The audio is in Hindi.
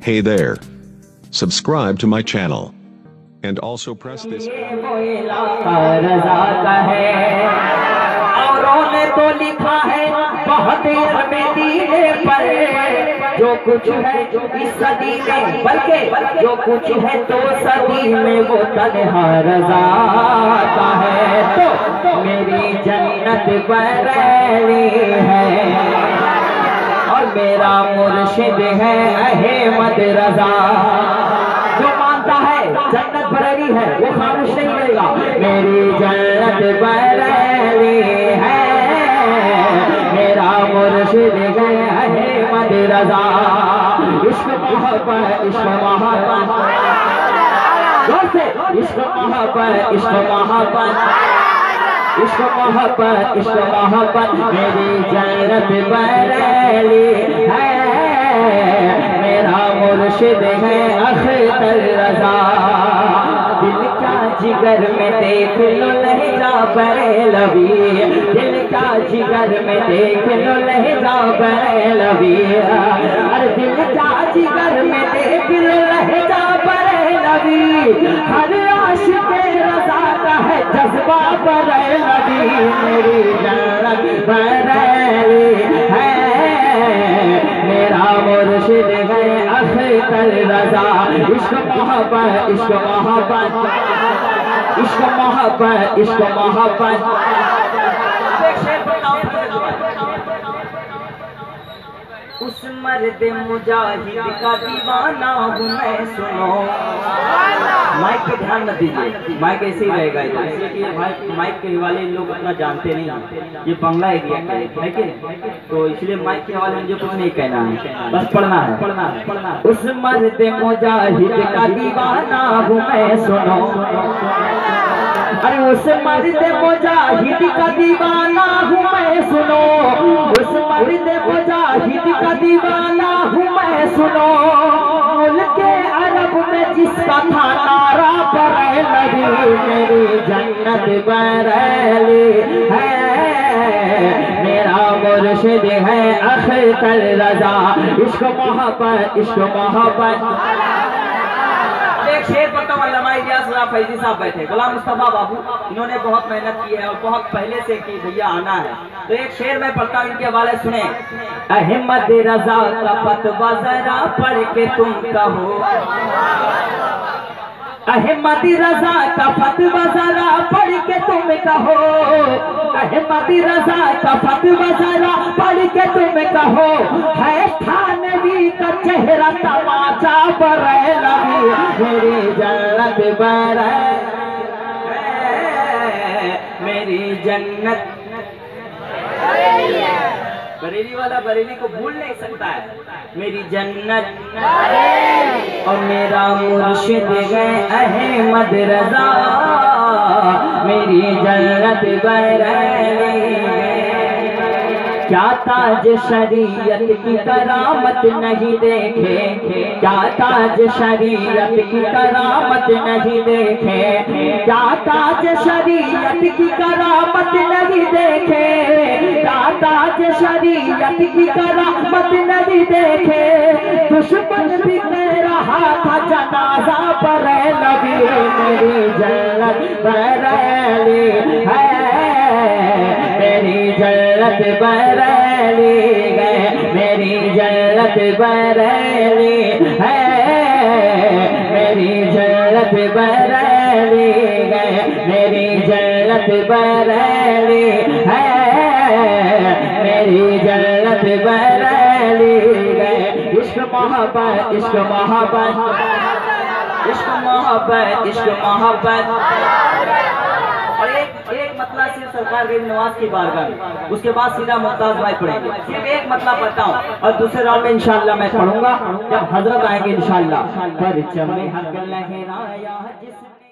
Hey there. Subscribe to my channel. And also press this. औरों ने तो लिखा है बहुत दीने पर, जो कुछ है इस सदी में, बल्कि जो कुछ है तो सदी में वो तन्हा रज़ा का है। तो मेरी जन्नत बरेली है और मेरा मुर्शिद है अहमद रज़ा। जो मानता है जन्नत बरेली है वो खामोश नहीं रहेगा। मेरी जन्नत बरेली है, मेरा मुर्शिद है अहमद रज़ा। इश्क मोहब्बत इश्क मोहब्बत, जोर से इश्क मोहब्बत इश्क मोहब्बत, इश्क मोहब्बत इश्क मोहब्बत। मेरी जन्नत बरेली है, मेरा मुर्शिद है अख्तर रज़ा। दिल का जिगर में देख लो लहजा बरेलवी, दिल का जिगर में देख लो लहजा बरेलवी। अरे दिल का जिगर में देख लो लहजा बरेलवी, हर आशिक रज़ा का है जज्बा बरेलवी। मेरी जन्नत बरेली है, मेरा मुर्शिद है अख्तर रज़ा। इश्क मोहब्बत इश्क मोहब्बत, इश्क मोहब्बत इश्क मोहब्बत। उस मर्द मुजाहिद का दीवाना हूँ मैं, सुनो। माइक पे ध्यान मत दीजिए, माइक ऐसे ही रहेगा इसलिए कि माइक के हवाले लोग उतना जानते नहीं हैं, ये बंगला एरिया है कि नहीं, तो इसलिए माइक के हवाले मुझे कुछ नहीं कहना है, बस पढ़ना है पढ़ना है पढ़ना है। उस मर्द मुजाहिद का दीवाना हूँ मैं, सुनो। अरे उस मर्द मुजाहिद का दीवाना हूँ मैं, सुनो। उस मर्द मुजाहिद का दीवाना हूँ मैं, सुनो। मुल्के अरब में जिसका था नारा बरेलवी, मेरी जन्नत बरेली है, मेरा मुर्शिद है अख्तर रज़ा। इश्क मोहब्बत इश्क मोहब्बत। एक शेर पढ़ता हूँ, अल्लामा इलियास फैजी साहब बैठे, गुलाम मुस्तफा बाबू, इन्होंने बहुत मेहनत की है और बहुत पहले से की भैया आना है, तो एक शेर मैं पढ़ता हूँ, इनके हवाले सुने। अहमद रज़ा का फतवा जरा पढ़ के तुम कहो, अहमद रज़ा का फतवा जरा पढ़ के तुम कहो, अहमद रज़ा का फतवा जरा पढ़ के तुम कहो। है थानवी का चेहरा तमाचा बरेलवी, मेरी जन्नत बरेली, मेरी जन्नत बरेली वाला बरेली को भूल नहीं सकता है। मेरी जन्नत और मेरा मुर्शिद है अहमद रज़ा, मेरी जन्नत बरेली। क्या ताज शरीयत की करामत नहीं देखे, क्या ताज शरीयत की करामत नहीं देखे, क्या ताज शरीयत की करामत नहीं देखे, क्या ताज शरीयत की करामत नहीं देखे। दुश्मन भी कह रहा था जनाजा बरेलवी, मेरी जन्नत बरेली है, मेरी जन्नत बरेली गए, मेरी जन्नत बरेली है, मेरी जन्नत बरेली गए, मेरी जन्नत बरेली है, मेरी जन्नत बरेली गए। इश्क मोहब्बत इश्क मोहब्बत, इश्क मोहब्बत इश्क मोहब्बत। और एक मतला सिर्फ सरकार गरीब नवाज की बारगाह में, उसके बाद सीधा मुमताज भाई पढ़ेंगे। सिर्फ एक मतला पढ़ता हूँ और दूसरे राउंड में इंशाअल्लाह मैं पढ़ूंगा जब हजरत आएंगे इंशाअल्लाह। परचम हक लहराया जिसने